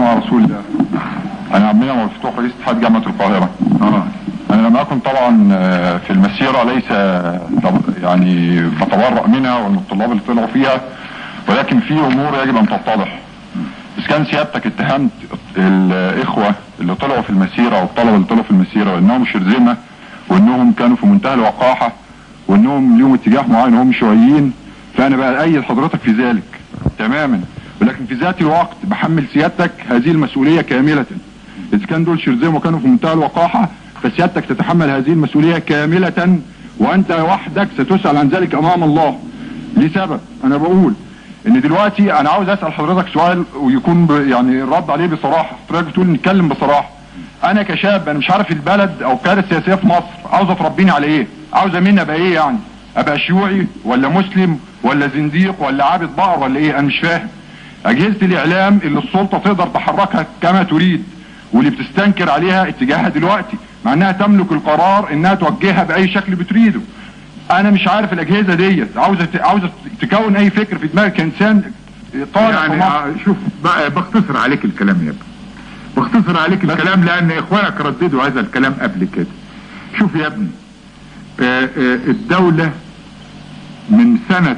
والسلام على رسول الله. انا عبد المنعم مفتوح رئيس اتحاد جامعه القاهره. انا لم اكن طبعا في المسيره، ليس يعني بتبرأ منها ومن الطلاب اللي طلعوا فيها، ولكن في امور يجب ان تتضح. اذا كان سيادتك اتهمت الاخوه اللي طلعوا في المسيره او الطلبه اللي طلعوا في المسيره وانهم شرذمه وانهم كانوا في منتهى الوقاحه وانهم ليهم اتجاه معين وهم شيوعيين، فانا بأيد حضرتك في ذلك تماما، ولكن في ذات الوقت بحمل سيادتك هذه المسؤوليه كامله. اذا كان دول شرذمه وكانوا في منتهى الوقاحه فسيادتك تتحمل هذه المسؤوليه كامله، وانت وحدك ستسأل عن ذلك امام الله. لسبب انا بقول ان دلوقتي انا عاوز اسال حضرتك سؤال ويكون يعني الرد عليه بصراحه. حضرتك بتقول نتكلم بصراحه. انا كشاب انا مش عارف البلد او القياده السياسيه في مصر عاوزه تربيني على ايه؟ عاوزه مني ابقى ايه يعني؟ ابقى شيوعي ولا مسلم ولا زنديق ولا عابد بقر ولا ايه؟ انا مش فاهم. اجهزه الاعلام اللي السلطه تقدر تحركها كما تريد واللي بتستنكر عليها اتجاهها دلوقتي مع انها تملك القرار انها توجهها باي شكل بتريده. انا مش عارف الاجهزه ديت عاوزه تكون اي فكر في دماغك كانسان طالع يعني شوف بختصر عليك الكلام يا ابني، بختصر عليك الكلام لان اخوانك رددوا هذا الكلام قبل كده. شوف يا ابني، الدولة من سنة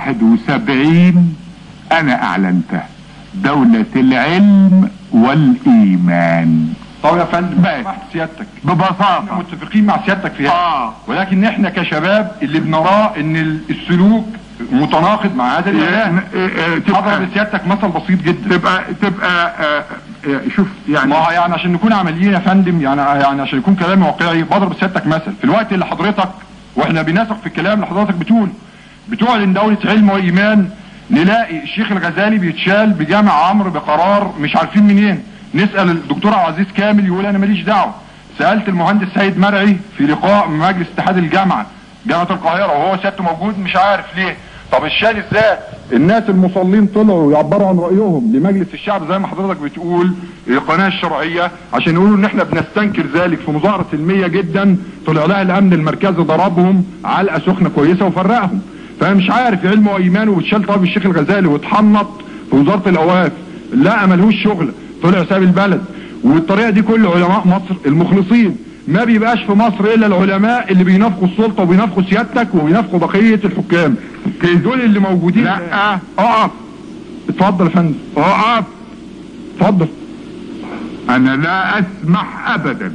71 انا اعلنتها دولة العلم والايمان. طب يا فندم سمحت سيادتك ببساطة متفقين مع سيادتك في هذا، ولكن احنا كشباب اللي بنراه ان السلوك متناقض مع هذا الاعلان. اضرب سيادتك مثل بسيط جدا. تبقى شوف يعني ما يعني عشان نكون عمليين يا فندم، يعني عشان يكون كلامي واقعي بضرب سيادتك مثل. في الوقت اللي حضرتك واحنا بنثق في الكلام اللي حضرتك بتعلن دولة علم وايمان، نلاقي الشيخ الغزالي بيتشال بجامع عمرو بقرار مش عارفين منين. نسأل الدكتور عزيز كامل يقول انا ماليش دعوه. سألت المهندس سيد مرعي في لقاء مجلس اتحاد جامعة القاهرة وهو سيادته موجود مش عارف ليه. طب الشال ازاي؟ الناس المصلين طلعوا يعبروا عن رأيهم لمجلس الشعب زي ما حضرتك بتقول القناة الشرعية عشان يقولوا ان احنا بنستنكر ذلك في مظاهرة سلمية جدا. طلع لها الامن المركزي ضربهم علقة سخنة كويسة وفرقهم. فانا مش عارف علم وايمان واتشال طب الشيخ الغزالي واتحنط في وزارة الاوقاف. لا ملهوش شغل، طلع ساب البلد. والطريقة دي كل علماء مصر المخلصين. ما بيبقاش في مصر الا العلماء اللي بينافقوا السلطة وبينافقوا سيادتك وبينافقوا بقية الحكام. دول اللي موجودين. لا اقف. اتفضل يا فندم. اقف. اتفضل. انا لا اسمح ابدا،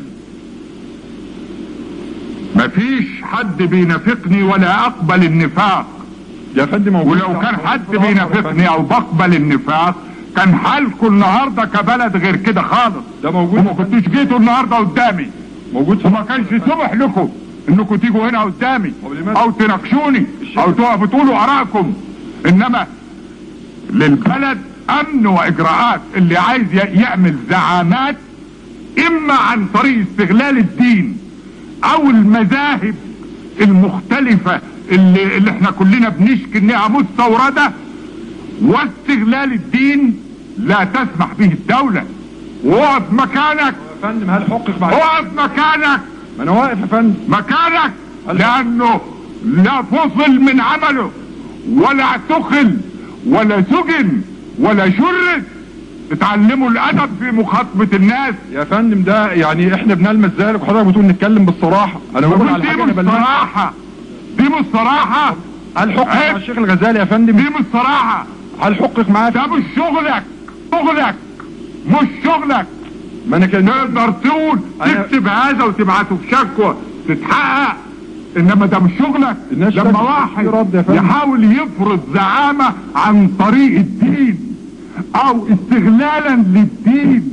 مفيش حد بينافقني ولا اقبل النفاق يا فندم. ولو كان حد بينافقني او بقبل النفاق كان حالكم النهارده كبلد غير كده خالص. ده موجود. وما كنتوش جيتوا النهارده قدامي موجود. وما كانش سمح لكم انكم تيجوا هنا قدامي او تناقشوني او تقفوا تقولوا ارائكم. انما للبلد امن واجراءات. اللي عايز يعمل زعامات اما عن طريق استغلال الدين او المذاهب المختلفة اللي احنا كلنا بنشكي انها مستوردة واستغلال الدين لا تسمح به الدولة. وقف مكانك يا فندم. هل حقق مع وقف مكانك. ما انا واقف يا فندم مكانك لانه لا فصل من عمله ولا اعتقل ولا سجن ولا شرد. اتعلموا الادب في مخاطبة الناس يا فندم. ده يعني احنا بنلمس ذلك وحضرتك بتقول نتكلم بالصراحة. انا بقول على حاجة. دي مش صراحة. دي مش صراحة. هل حقق مع الشيخ الغزالي يا فندم؟ دي مش صراحة. هل حقق معاه؟ ده مش شغلك. شغلك مش شغلك. ما انا كان تقدر تقول تكتب هذا وتبعته في شكوى تتحقق، انما ده مش شغلك. لما واحد يحاول يفرض زعامة عن طريق الدين او استغلالا للدين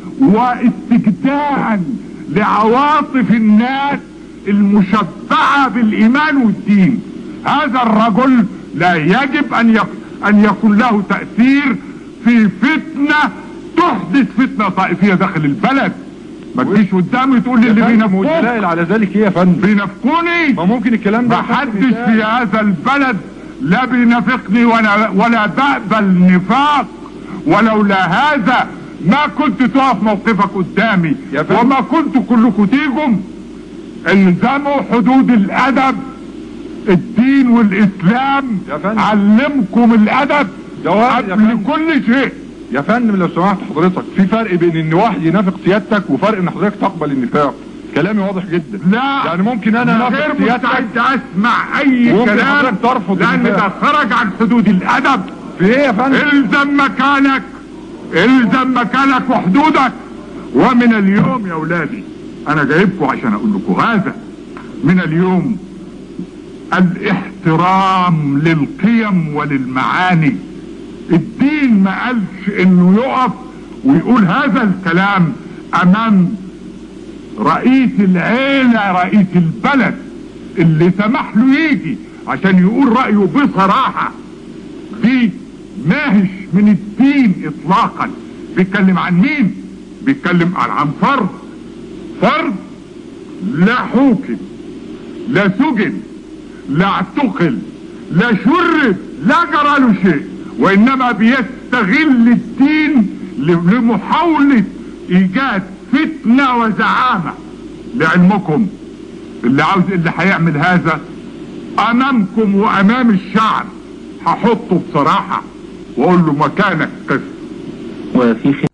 واستجداء لعواطف الناس المشبعة بالايمان والدين، هذا الرجل لا يجب ان يكون له تأثير في فتنة تحدث فتنة طائفية داخل البلد. ما تجيش قدامي تقول لي اللي بينافقوك. والدلائل على ذلك ايه يا فندم؟ بينافقوني. ما ممكن الكلام ده محدش في هذا البلد لا بينافقني ولا بقبل نفاق. ولولا هذا ما كنت تقف موقفك قدامي وما كنت كلكم تيجوا. الزموا حدود الادب. الدين والاسلام علمكم الادب قبل كل شيء. يا فندم لو سمحت حضرتك، في فرق بين ان واحد ينافق سيادتك وفرق ان حضرتك تقبل النفاق. كلامي واضح جدا. لا يعني ممكن انا انافق غير سيادتك مستعد اسمع اي كلام ترفض لان ده خرج عن حدود الادب. في ايه يا فندم؟ الزم مكانك، الزم مكانك وحدودك. ومن اليوم يا اولادي انا جايبكم عشان اقول لكم هذا، من اليوم الاحترام للقيم وللمعاني. الدين ما قالش انه يقف ويقول هذا الكلام امام رئيس العيلة، رئيس البلد اللي سمح له يجي عشان يقول رأيه بصراحة. دي ماهش من الدين اطلاقا. بيتكلم عن مين؟ بيتكلم عن فرد، فرد لا حوكم، لا سجن، لا اعتقل، لا شرد، لا جرى له شيء، وانما بيستغل الدين لمحاولة ايجاد فتنة وزعامة. لعلمكم اللي هيعمل هذا امامكم وامام الشعب هحطه بصراحة واقول له مكانك قف. وفي